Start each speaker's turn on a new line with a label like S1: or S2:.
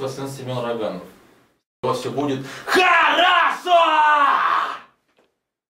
S1: сын Семен Роганов. У вас все будет хорошо!